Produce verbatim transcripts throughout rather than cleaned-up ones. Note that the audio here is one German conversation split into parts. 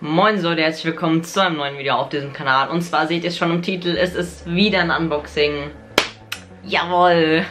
Moin Leute, herzlich willkommen zu einem neuen Video auf diesem Kanal. Und zwar seht ihr es schon im Titel, es ist wieder ein Unboxing. Jawohl!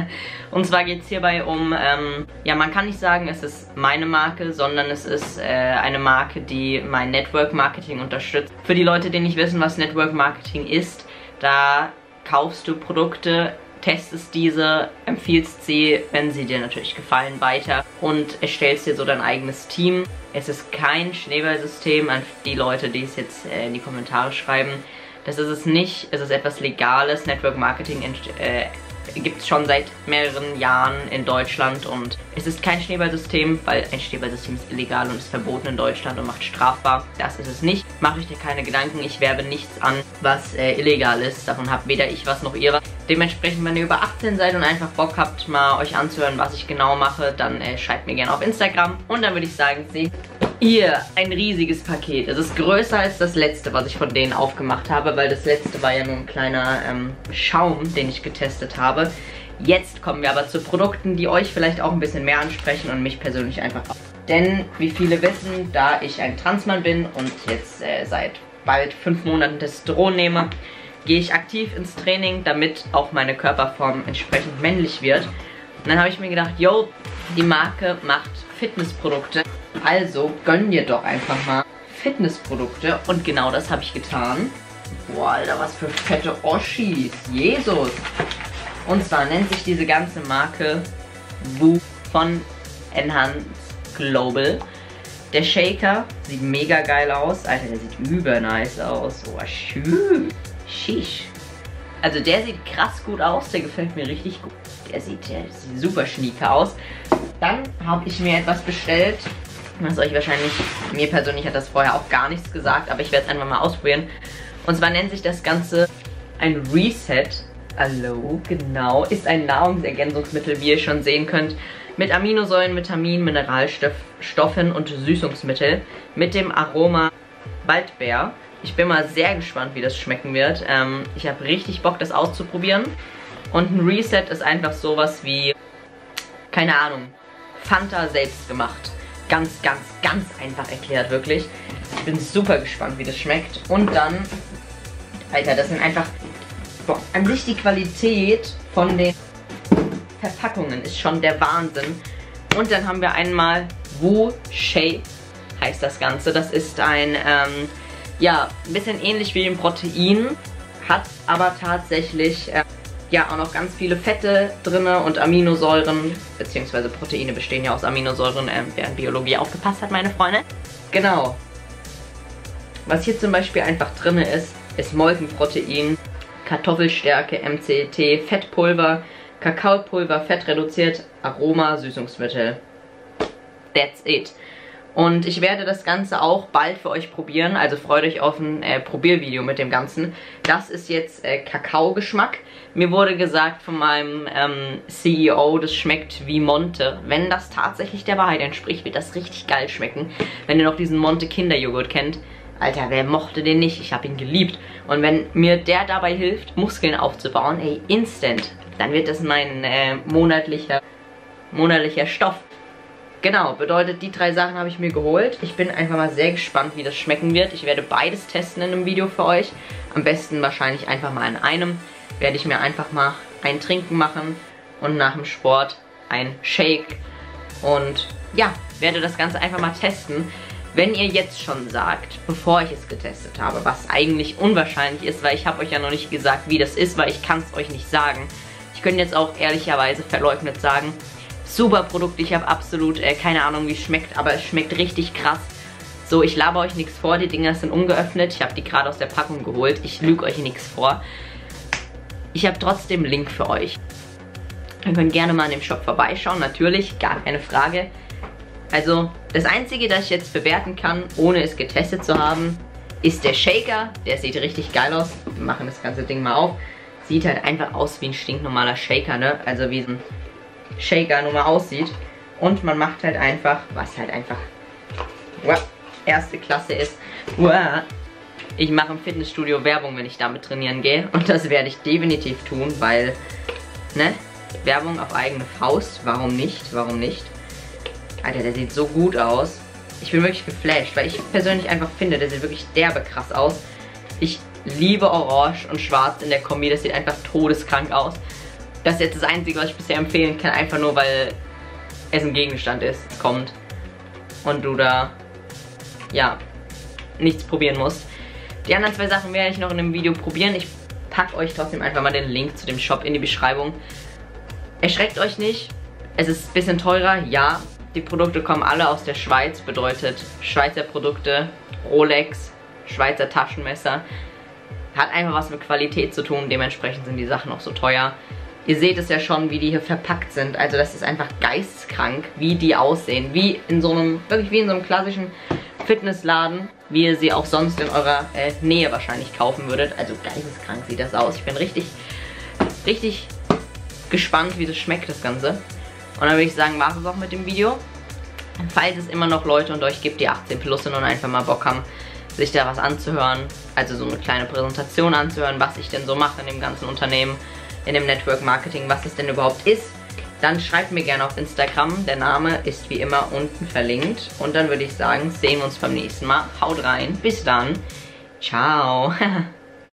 Und zwar geht es hierbei um, ähm, ja, man kann nicht sagen, es ist meine Marke, sondern es ist äh, eine Marke, die mein Network Marketing unterstützt. Für die Leute, die nicht wissen, was Network Marketing ist, da kaufst du Produkte, testest diese, empfiehlst sie, wenn sie dir natürlich gefallen, weiter und erstellst dir so dein eigenes Team. Es ist kein Schneeballsystem, an die Leute, die es jetzt äh, in die Kommentare schreiben. Das ist es nicht, es ist etwas Legales. Network Marketing äh, gibt es schon seit mehreren Jahren in Deutschland und es ist kein Schneeballsystem, weil ein Schneeballsystem ist illegal und ist verboten in Deutschland und macht strafbar. Das ist es nicht. Mache ich dir keine Gedanken, ich werbe nichts an, was äh, illegal ist. Davon habt weder ich was noch ihr was. Dementsprechend, wenn ihr über achtzehn seid und einfach Bock habt, mal euch anzuhören, was ich genau mache, dann äh, schreibt mir gerne auf Instagram. Und dann würde ich sagen, seht hier ein riesiges Paket. Es ist größer als das letzte, was ich von denen aufgemacht habe, weil das letzte war ja nur ein kleiner ähm, Schaum, den ich getestet habe. Jetzt kommen wir aber zu Produkten, die euch vielleicht auch ein bisschen mehr ansprechen und mich persönlich einfach auch. Denn, wie viele wissen, da ich ein Transmann bin und jetzt äh, seit bald fünf Monaten Testosteron nehme, gehe ich aktiv ins Training, damit auch meine Körperform entsprechend männlich wird. Und dann habe ich mir gedacht, yo, die Marke macht Fitnessprodukte, also gönn dir doch einfach mal Fitnessprodukte. Und genau das habe ich getan. Boah, Alter, was für fette Oschis. Jesus. Und zwar nennt sich diese ganze Marke Woo von Enhance Global. Der Shaker sieht mega geil aus. Alter, der sieht über nice aus. Oh, schü. Shish. Also der sieht krass gut aus. Der gefällt mir richtig gut. Der sieht, der sieht super schnieke aus. Dann habe ich mir etwas bestellt. Das euch wahrscheinlich, mir persönlich hat das vorher auch gar nichts gesagt, aber ich werde es einfach mal ausprobieren. Und zwar nennt sich das Ganze ein Reset. Hallo, genau. Ist ein Nahrungsergänzungsmittel, wie ihr schon sehen könnt. Mit Aminosäuren, Vitaminen, Mineralstoffen und Süßungsmittel. Mit dem Aroma Waldbeer. Ich bin mal sehr gespannt, wie das schmecken wird. Ähm, ich habe richtig Bock, das auszuprobieren. Und ein Reset ist einfach sowas wie, keine Ahnung, Fanta selbst gemacht. Ganz, ganz, ganz einfach erklärt, wirklich. Ich bin super gespannt, wie das schmeckt. Und dann, Alter, das sind einfach, boah, an sich die Qualität von den Verpackungen ist schon der Wahnsinn. Und dann haben wir einmal Woo Shape, heißt das Ganze. Das ist ein, ähm, ja, ein bisschen ähnlich wie ein Protein, hat aber tatsächlich, äh, ja, auch noch ganz viele Fette drin und Aminosäuren, beziehungsweise Proteine bestehen ja aus Aminosäuren, äh, wer in Biologie aufgepasst hat, meine Freunde. Genau. Was hier zum Beispiel einfach drin ist, ist Molkenprotein, Kartoffelstärke, M C T, Fettpulver, Kakaopulver, Fett reduziert, Aroma, Süßungsmittel. That's it. Und ich werde das Ganze auch bald für euch probieren, also freut euch auf ein äh, Probiervideo mit dem Ganzen. Das ist jetzt äh, Kakaogeschmack. Mir wurde gesagt von meinem ähm, C E O, das schmeckt wie Monte. Wenn das tatsächlich der Wahrheit entspricht, wird das richtig geil schmecken. Wenn ihr noch diesen Monte Kinderjoghurt kennt, Alter, wer mochte den nicht? Ich habe ihn geliebt. Und wenn mir der dabei hilft, Muskeln aufzubauen, ey, instant, dann wird das mein äh, monatlicher, monatlicher Stoff. Genau, bedeutet, die drei Sachen habe ich mir geholt. Ich bin einfach mal sehr gespannt, wie das schmecken wird. Ich werde beides testen in einem Video für euch. Am besten wahrscheinlich einfach mal in einem. Werde ich mir einfach mal ein Trinken machen und nach dem Sport ein Shake. Und ja, werde das Ganze einfach mal testen. Wenn ihr jetzt schon sagt, bevor ich es getestet habe, was eigentlich unwahrscheinlich ist, weil ich habe euch ja noch nicht gesagt, wie das ist, weil ich kann es euch nicht sagen. Ich könnte jetzt auch ehrlicherweise verleugnet sagen, super Produkt, ich habe absolut äh, keine Ahnung, wie es schmeckt, aber es schmeckt richtig krass. So, ich laber euch nichts vor, die Dinger sind ungeöffnet. Ich habe die gerade aus der Packung geholt. Ich lüge euch nichts vor. Ich habe trotzdem einen Link für euch. Ihr könnt gerne mal in dem Shop vorbeischauen, natürlich, gar keine Frage. Also, das Einzige, das ich jetzt bewerten kann, ohne es getestet zu haben, ist der Shaker. Der sieht richtig geil aus. Wir machen das ganze Ding mal auf. Sieht halt einfach aus wie ein stinknormaler Shaker, ne? Also wie ein Shaker nun mal aussieht. Und man macht halt einfach, was halt einfach wow, erste Klasse ist. Wow. Ich mache im Fitnessstudio Werbung, wenn ich damit trainieren gehe. Und das werde ich definitiv tun, weil, ne? Werbung auf eigene Faust. Warum nicht? Warum nicht? Alter, der sieht so gut aus. ich bin wirklich geflasht, weil ich persönlich einfach finde, der sieht wirklich derbe krass aus. Ich liebe Orange und Schwarz in der Kombi, das sieht einfach todeskrank aus. Das ist jetzt das Einzige, was ich bisher empfehlen kann, einfach nur, weil es ein Gegenstand ist, es kommt. Und du da, ja, nichts probieren musst. Die anderen zwei Sachen werde ich noch in einem Video probieren. Ich packe euch trotzdem einfach mal den Link zu dem Shop in die Beschreibung. Erschreckt euch nicht, es ist ein bisschen teurer, ja. Die Produkte kommen alle aus der Schweiz, bedeutet Schweizer Produkte, Rolex, Schweizer Taschenmesser. Hat einfach was mit Qualität zu tun, dementsprechend sind die Sachen auch so teuer. Ihr seht es ja schon, wie die hier verpackt sind. Also das ist einfach geisteskrank, wie die aussehen. Wie in so einem, wirklich wie in so einem klassischen Fitnessladen, wie ihr sie auch sonst in eurer äh, Nähe wahrscheinlich kaufen würdet. Also geisteskrank sieht das aus. Ich bin richtig, richtig gespannt, wie das schmeckt, das Ganze. Und dann würde ich sagen, war es auch mit dem Video. Falls es immer noch Leute unter euch gibt, die achtzehn plus sind und einfach mal Bock haben, sich da was anzuhören, also so eine kleine Präsentation anzuhören, was ich denn so mache in dem ganzen Unternehmen, in dem Network Marketing, was es denn überhaupt ist, dann schreibt mir gerne auf Instagram. Der Name ist wie immer unten verlinkt. Und dann würde ich sagen, sehen wir uns beim nächsten Mal. Haut rein, bis dann. Ciao.